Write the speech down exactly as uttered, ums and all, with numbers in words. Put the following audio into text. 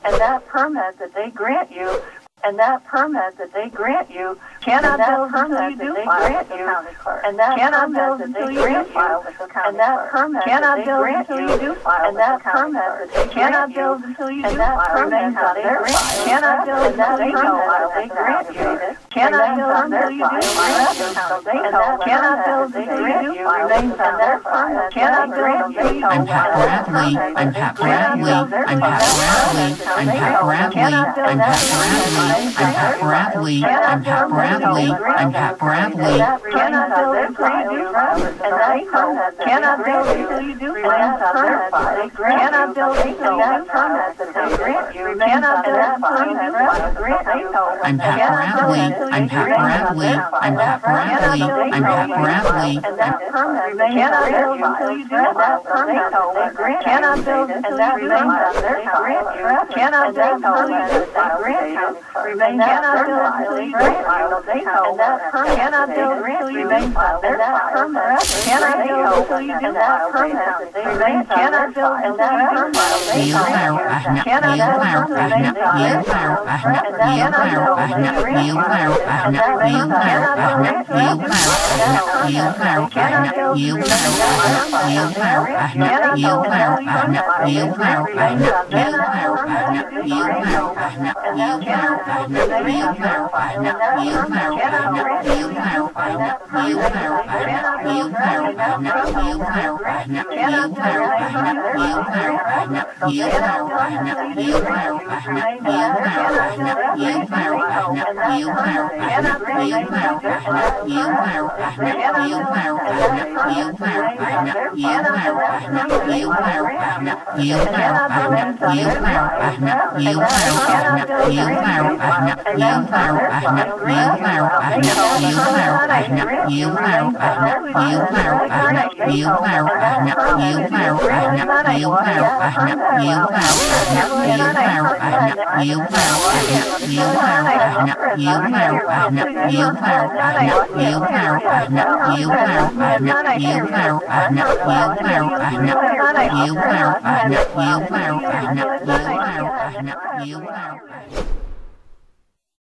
and that permit that they grant you, and that permit that they grant you cannot build until you do grant you, and that cannot build until you grant you, and that permit cannot build until you do file, and that permit that they cannot build until you do file, remains on their file, cannot build until they know they grant you, cannot build until you do file, and that cannot build until you do file, remains on their file, cannot build until you do file. I'm Pat Bradley. I'm Pat Bradley. I'm Pat Bradley. I'm Pat Bradley. I'm Pat Bradley. I'm Pat Bradley. I'm Pat Bradley. I'm Pat Bradley. Cannot build until you do file, and that permit cannot build until you do file. Cannot build until that permit that they grant you. Cannot build until you do file. Grant you. I'm Pat Bradley. I'm Pat Bradley. I'm Pat Bradley. I'm Pat Bradley. And that permit cannot build until you do that permit they grant. Cannot build until that remains on their grant you. Cannot build until you do that grant you. Remains cannot build until you grant you. And that permit cannot build until you remains on their permit cannot build until you do that permit that they grant. Cannot build until that permit they grant. Cannot build until they remains on their permit. And that cannot build until you grant you. And that remains cannot build until you do that permit. Cannot build until you do that permit. Cannot build until you do that permit. Remains on their permit. You grant you. And that cannot build until they remains on their file. And that permit cannot grant you. And that permit cannot build until that permit grant you. Cannot build until they remains on their file. Cannot build until you do grant you. Remains on their cannot build until you do file. And that permit cannot grant you. And that permit cannot build and that permit remains on their file. Cannot build until you do that permit they grant you. And cannot build until you do file. And that cannot build until you do file. And that's on their file. Grant you. And that permit they grant you. Remains on their file. And they grant you. And that permit is really not a what that permit is. It's really not a permit. It's not a permit. It's not a permit. It's not a permit. It's not a permit. It's not a permit.